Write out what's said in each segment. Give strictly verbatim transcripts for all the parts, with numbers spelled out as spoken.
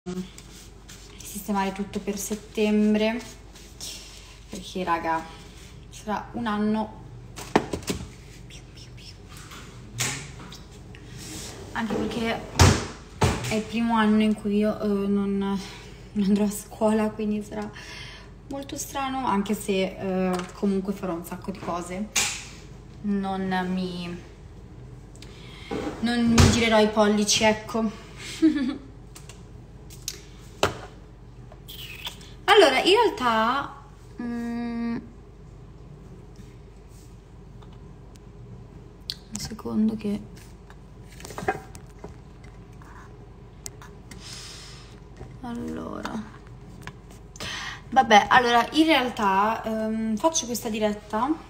sistemare tutto per settembre, perché raga sarà un anno, anche perché è il primo anno in cui io uh, non, non andrò a scuola, quindi sarà molto strano, anche se uh, comunque farò un sacco di cose. Non mi non mi girerò i pollici, ecco. Allora, in realtà mm, un secondo che allora vabbè, allora in realtà um, faccio questa diretta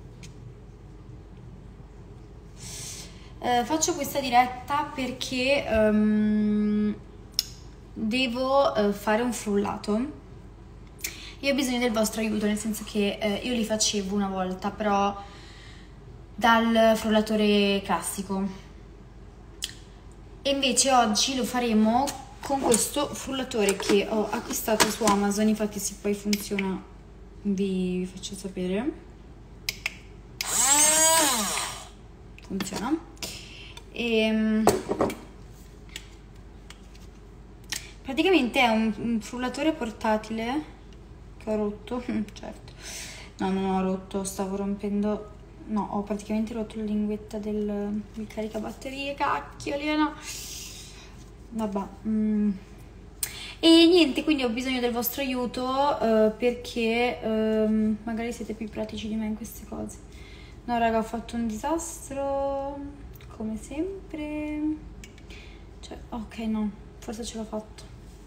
Uh, faccio questa diretta perché um, devo uh, fare un frullato. Io ho bisogno del vostro aiuto, nel senso che uh, io li facevo una volta, però dal frullatore classico, e invece oggi lo faremo con questo frullatore che ho acquistato su Amazon. Infatti, se poi funziona vi faccio sapere. Funziona. E praticamente è un, un frullatore portatile che ho rotto. Certo, no, non ho rotto, stavo rompendo, no, ho praticamente rotto la linguetta del, del caricabatterie, cacchio, Liena. Vabbè, mm. E niente, quindi ho bisogno del vostro aiuto uh, perché uh, magari siete più pratici di me in queste cose. No raga, ho fatto un disastro come sempre, cioè, ok, no, forse ce l'ho fatto.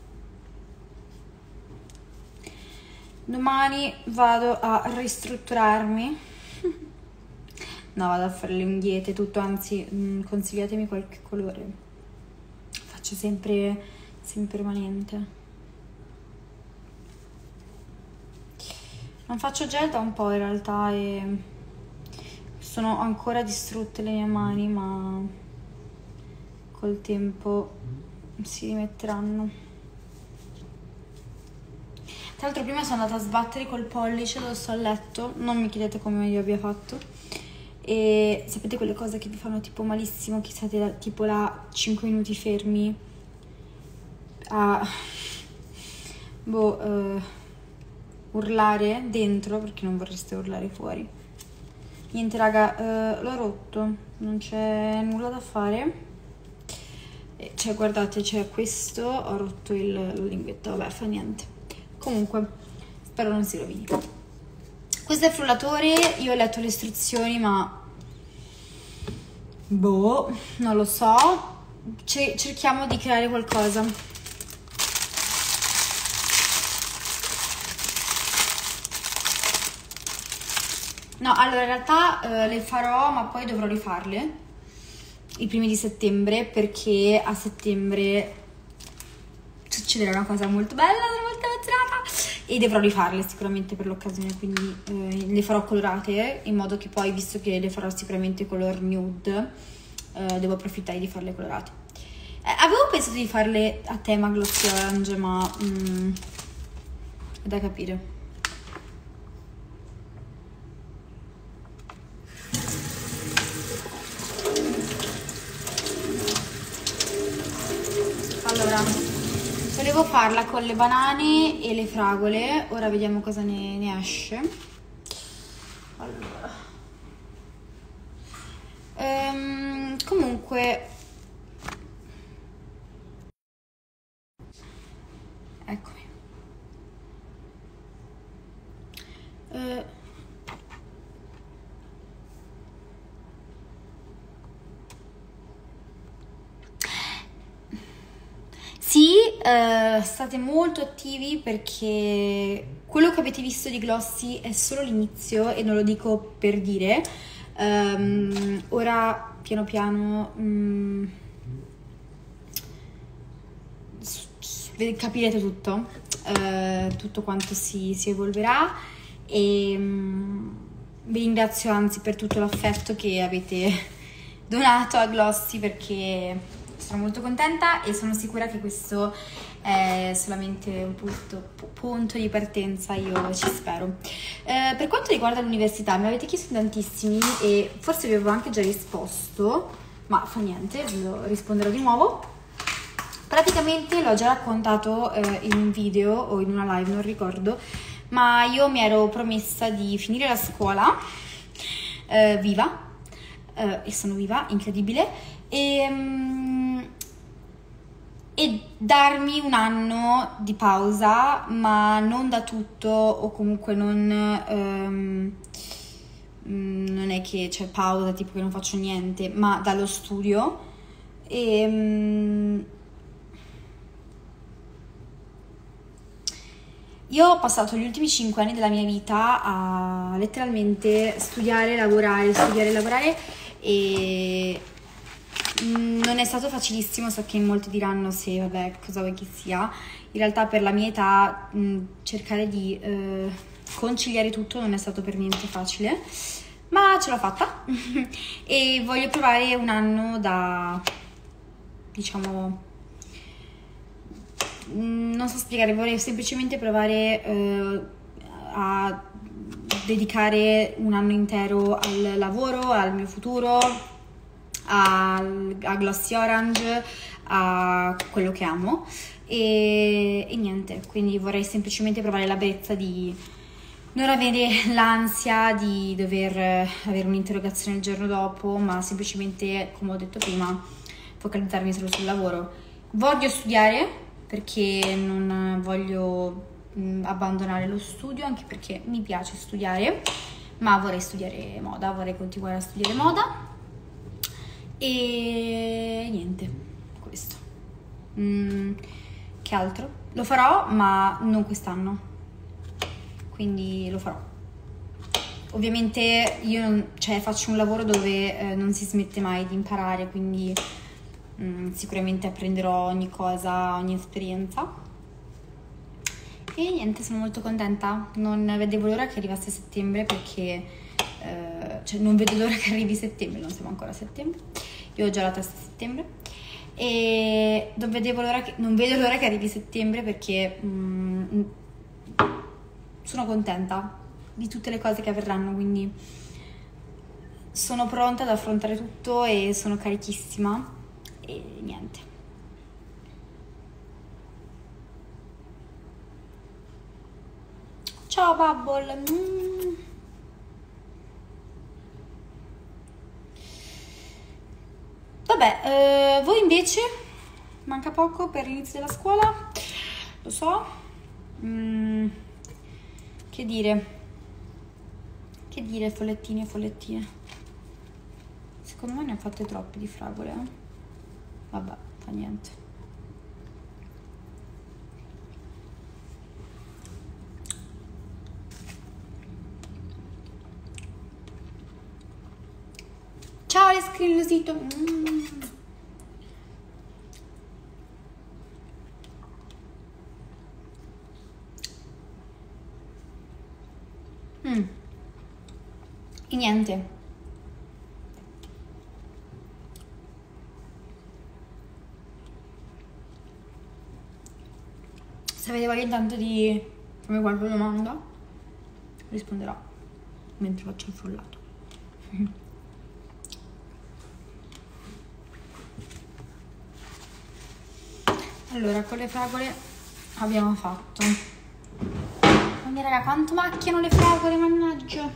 Domani vado a ristrutturarmi. No, vado a fare le unghiette, tutto, anzi, mh, consigliatemi qualche colore. Faccio sempre semipermanente. Non faccio gel da un po' in realtà e sono ancora distrutte le mie mani, ma col tempo si rimetteranno. Tra l'altro prima sono andata a sbattere col pollice dove sto a letto, non mi chiedete come io abbia fatto. E sapete quelle cose che vi fanno tipo malissimo, che state tipo là cinque minuti fermi a boh, uh, urlare dentro perché non vorreste urlare fuori. Niente raga, uh, l'ho rotto, non c'è nulla da fare. E, cioè guardate, c'è questo, ho rotto il, la linguetta, vabbè, fa niente. Comunque, spero non si rovini. Questo è il frullatore, io ho letto le istruzioni, ma boh, non lo so. C- cerchiamo di creare qualcosa. No, allora in realtà eh, le farò, ma poi dovrò rifarle i primi di settembre, perché a settembre succederà una cosa molto bella, sono molto emozionata e dovrò rifarle sicuramente per l'occasione, quindi eh, le farò colorate, in modo che poi, visto che le farò sicuramente color nude, eh, devo approfittare di farle colorate. Eh, avevo pensato di farle a tema glossy orange, ma mm, è da capire. Allora, volevo farla con le banane e le fragole, ora vediamo cosa ne, ne esce. Allora, ehm, comunque, eccomi. Eh, Sì, eh, state molto attivi, perché quello che avete visto di Glossy è solo l'inizio e non lo dico per dire. Um, ora piano piano um, capirete tutto, uh, tutto quanto si, si evolverà, e um, vi ringrazio anzi per tutto l'affetto che avete donato a Glossy, perché sono molto contenta e sono sicura che questo è solamente un punto, punto di partenza, io ci spero. Eh, per quanto riguarda l'università, mi avete chiesto tantissimi e forse vi avevo anche già risposto, ma fa niente, ve lo risponderò di nuovo. Praticamente l'ho già raccontato eh, in un video o in una live, non ricordo, ma io mi ero promessa di finire la scuola eh, viva, eh, e sono viva, incredibile, e, um, e darmi un anno di pausa, ma non da tutto, o comunque non, um, non è che c'è pausa, tipo che non faccio niente, ma dallo studio. E... Um, Io ho passato gli ultimi cinque anni della mia vita a letteralmente studiare, lavorare, studiare, lavorare e non è stato facilissimo, so che molti diranno se vabbè cosa vuoi che sia. In realtà per la mia età mh, cercare di eh, conciliare tutto non è stato per niente facile, ma ce l'ho fatta e voglio provare un anno da, diciamo... non so spiegare, vorrei semplicemente provare eh, a dedicare un anno intero al lavoro, al mio futuro, a, a Glossy Orange, a quello che amo e, e niente, quindi vorrei semplicemente provare la bellezza di non avere l'ansia di dover avere un'interrogazione il giorno dopo, ma semplicemente, come ho detto prima, focalizzarmi solo sul lavoro. Voglio studiare perché non voglio mh, abbandonare lo studio, anche perché mi piace studiare, ma vorrei studiare moda, vorrei continuare a studiare moda e niente, questo. Mm, che altro? Lo farò, ma non quest'anno, quindi lo farò. Ovviamente io non, cioè, faccio un lavoro dove eh, non si smette mai di imparare, quindi Mm, sicuramente apprenderò ogni cosa, ogni esperienza e niente, sono molto contenta, non vedevo l'ora che arrivasse settembre perché eh, cioè non vedo l'ora che arrivi settembre, non siamo ancora a settembre, io ho già la testa a settembre e non vedevo l'ora che, non vedo l'ora che arrivi settembre perché mm, sono contenta di tutte le cose che avverranno, quindi sono pronta ad affrontare tutto e sono carichissima. E niente. Ciao Bubble. Mm. Vabbè, eh, voi invece manca poco per l'inizio della scuola, lo so. Mm. Che dire? Che dire, follettine e follettine? Secondo me ne ho fatte troppe di fragole, eh? Vabbè, fa niente. Ciao l'escrilosito. Mm. Mm. E niente. Se avete voglia intanto di farmi qualche domanda, risponderò mentre faccio il frullato. Allora, con le fragole abbiamo fatto. Quindi raga, quanto macchiano le fragole, mannaggia.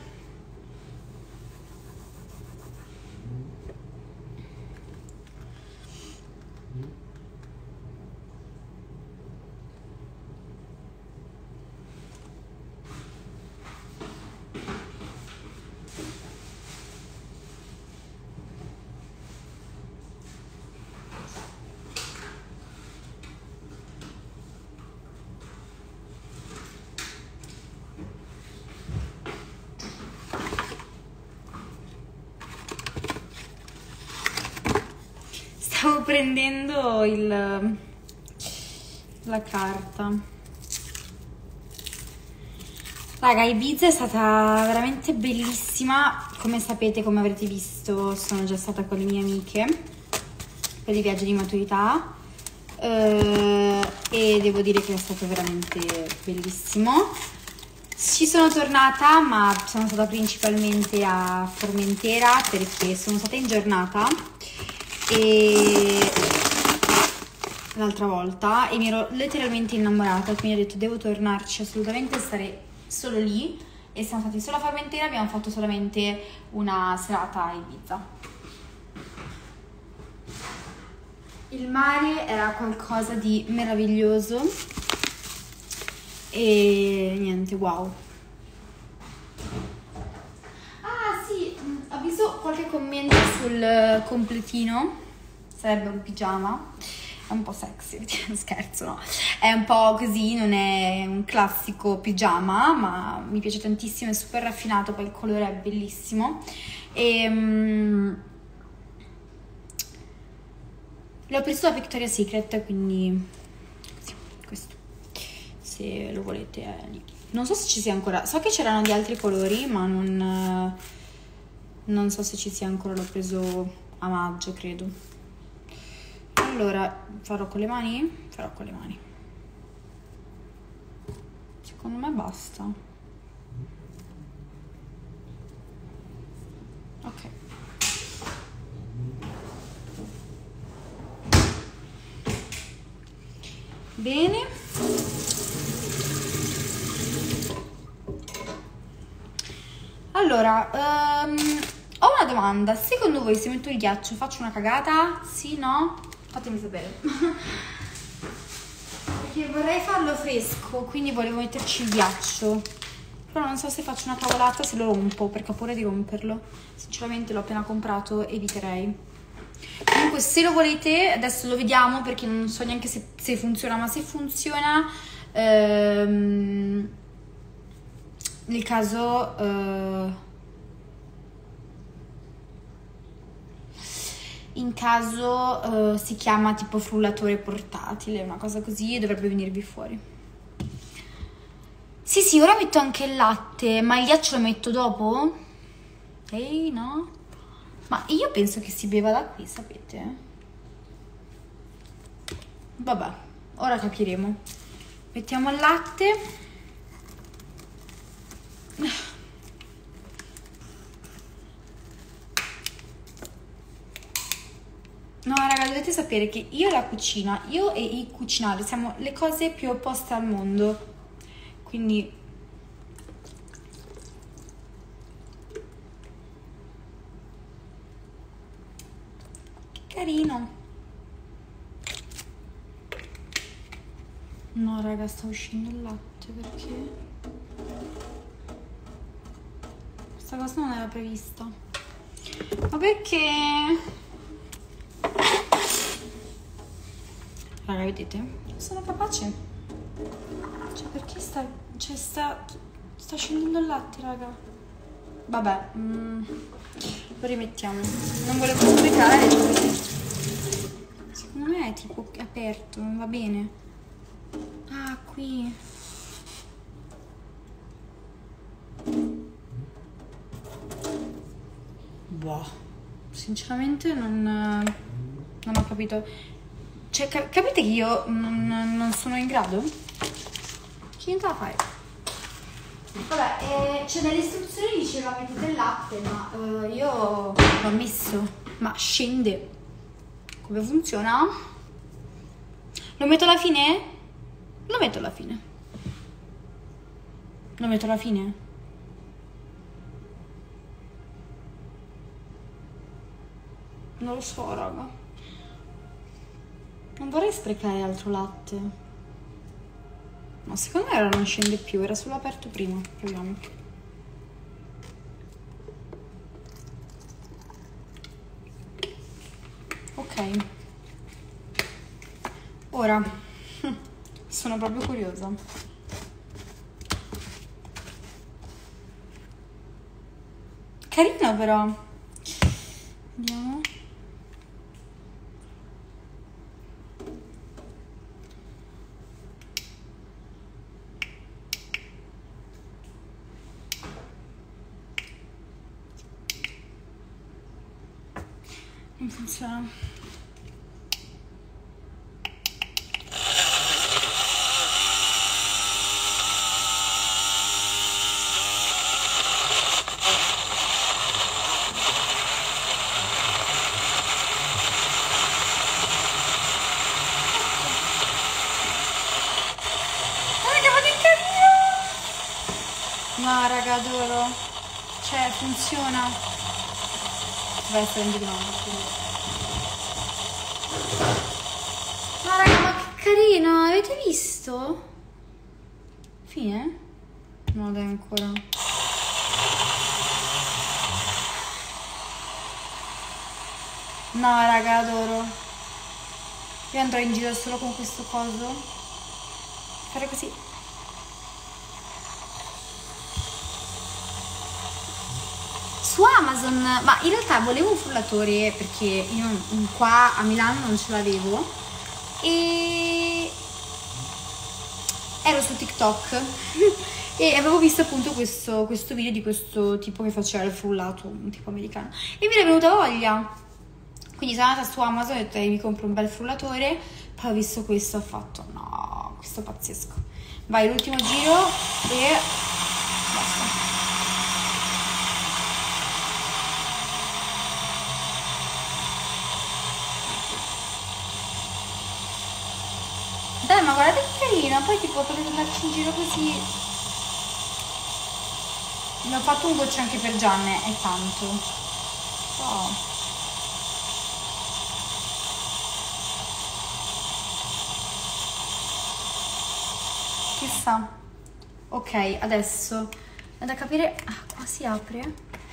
Stavo prendendo il, la carta. Raga, Ibiza è stata veramente bellissima. Come sapete, come avrete visto, sono già stata con le mie amiche per il viaggio di maturità. eh, e devo dire che è stato veramente bellissimo. Ci sono tornata, ma sono stata principalmente a Formentera perché sono stata in giornata e l'altra volta e mi ero letteralmente innamorata, quindi ho detto devo tornarci assolutamente, stare solo lì, e siamo stati solo a Formentera, abbiamo fatto solamente una serata a Ibiza. Il mare era qualcosa di meraviglioso e niente, wow. Ah sì, ho visto qualche commento sul completino, sarebbe un pigiama, è un po' sexy, scherzo, no? È un po' così, non è un classico pigiama, ma mi piace tantissimo, è super raffinato, poi il colore è bellissimo. E um, l'ho preso da Victoria's Secret, quindi sì, questo, se lo volete è lì. Non so se ci sia ancora, so che c'erano di altri colori, ma non, non so se ci sia ancora, l'ho preso a maggio, credo. Allora, farò con le mani? Farò con le mani. Secondo me basta. Ok. Bene. Allora, um, ho una domanda. Secondo voi se metto il ghiaccio faccio una cagata? Sì, no? Fatemi sapere. Perché vorrei farlo fresco, quindi volevo metterci il ghiaccio. Però non so se faccio una cavolata, se lo rompo, perché ho paura di romperlo. Sinceramente l'ho appena comprato, eviterei. Comunque se lo volete, adesso lo vediamo perché non so neanche se, se funziona, ma se funziona, ehm, nel caso... Eh, in caso uh, si chiama tipo frullatore portatile, una cosa così, e dovrebbe venirvi fuori. Sì, sì, ora metto anche il latte, ma il ghiaccio lo metto dopo? Ehi, no? Ma io penso che si beva da qui, sapete? Vabbè, ora capiremo. Mettiamo il latte. No, raga, dovete sapere che io e la cucina, io e il cucinare siamo le cose più opposte al mondo. Quindi che carino. No, raga, sta uscendo il latte perché questa cosa non era prevista. Ma perché? Raga, vedete? Sono capace. Cioè, perché sta... Cioè, sta... Sta scendendo il latte, raga. Vabbè. Mm, lo rimettiamo. Non volevo sprecare. Secondo me è tipo aperto, non va bene. Ah, qui. Boh. Sinceramente non... Non ho capito. Cioè, cap- capite che io non, non sono in grado? Che niente da fare. Vabbè, eh, cioè nelle istruzioni diceva mettete il latte, ma eh, io l'ho messo. Ma scende. Come funziona? Lo metto alla fine? Lo metto alla fine. Lo metto alla fine? Non lo so, raga. Non vorrei sprecare altro latte. Ma secondo me ora non scende più, era solo aperto prima. Proviamo. Ok. Ora sono proprio curiosa. Carino però. Vediamo. Non funziona. No, raga, adoro. Cioè, funziona. Vai, prendi di nuovo. No, raga, ma che carino. Avete visto? Fine? No, dai, ancora. No, raga, adoro. Io andrò in giro solo con questo coso. Fare così. Su Amazon, ma in realtà volevo un frullatore perché io qua a Milano non ce l'avevo e ero su TikTok e avevo visto appunto questo, questo video di questo tipo che faceva il frullato, un tipo americano, e mi è venuta voglia, quindi sono andata su Amazon e ho detto eh, mi compro un bel frullatore, poi ho visto questo, ho fatto no, questo è pazzesco. Vai, l'ultimo giro e basta. Dai, ma guardate che carino, poi tipo potete andarci in giro così. Ne ho fatto un goccio anche per Gianne, è tanto. Oh. Chissà. Ok, adesso è da capire. Ah, qua si apre.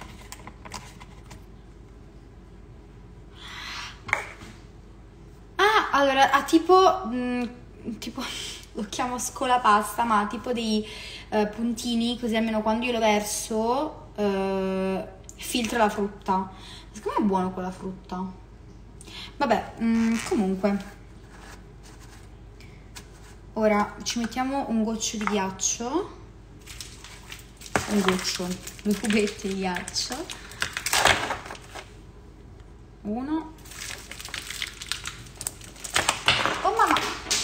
Ah, allora ha tipo. Mh, tipo lo chiamo scolapasta, ma tipo dei uh, puntini, così almeno quando io lo verso uh, filtra la frutta. Secondo me è buono con la frutta. Vabbè, mh, comunque ora ci mettiamo un goccio di ghiaccio, un goccio, due cubetti di ghiaccio, uno. Oh mamma!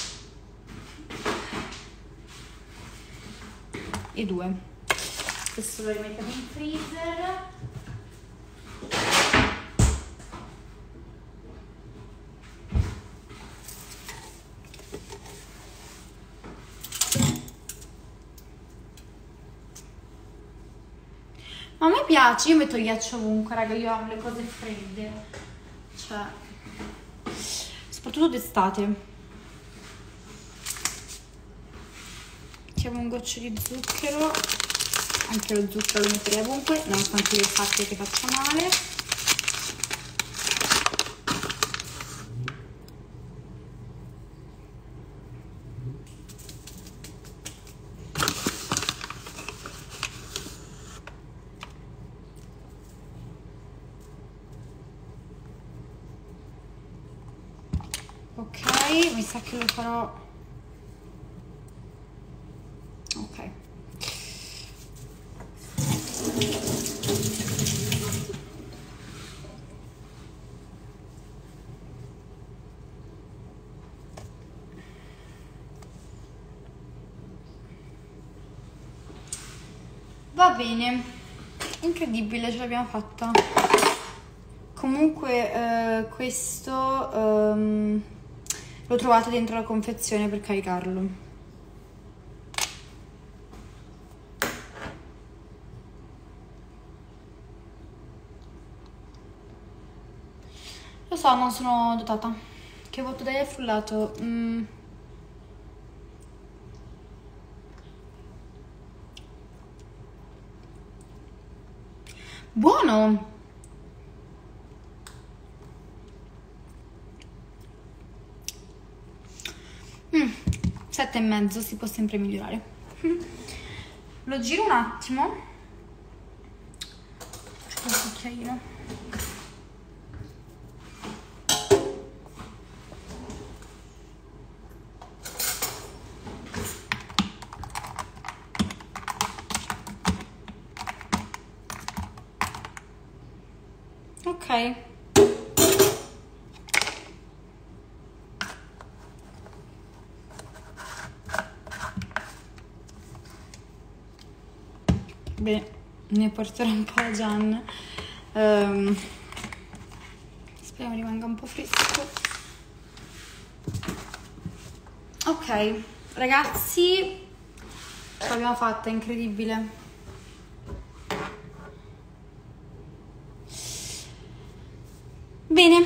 E due. Questo lo rimettiamo in freezer. Ma a me piace, io metto il ghiaccio ovunque, raga, io amo le cose fredde, cioè soprattutto d'estate. Mettiamo un goccio di zucchero, anche lo zucchero lo metterei ovunque, nonostante io sappia che faccia male. Ok, mi sa che lo farò. Ok. Va bene, incredibile, ce l'abbiamo fatta. Comunque eh, questo um, l'ho trovato dentro la confezione per caricarlo. Lo so, non sono dotata. Che voto dai al frullato? Mm. Buono! Mm. Sette e mezzo, si può sempre migliorare. Lo giro un attimo. Un cucchiaino. Ok. Bene, ne porterò un po' a Gian. Um, speriamo rimanga un po' fresco. Ok, ragazzi, ce l'abbiamo fatta, incredibile. Bene.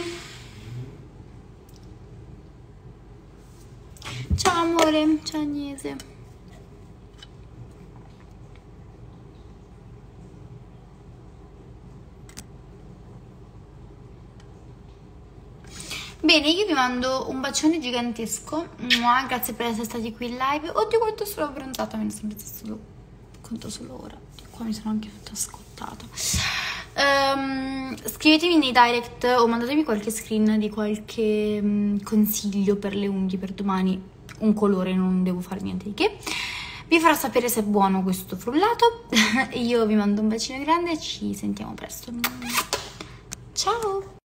Ciao amore, ciao Agnese. Bene, io vi mando un bacione gigantesco. Mua, grazie per essere stati qui in live. Oddio quanto sono abbronzata, me ne sono presa solo conto solo ora. Qua mi sono anche tutta scottata. Um, scrivetemi nei direct o mandatemi qualche screen di qualche um, consiglio per le unghie per domani. Un colore, non devo fare niente di che. Vi farò sapere se è buono questo frullato. Io vi mando un bacino grande e ci sentiamo presto. Ciao!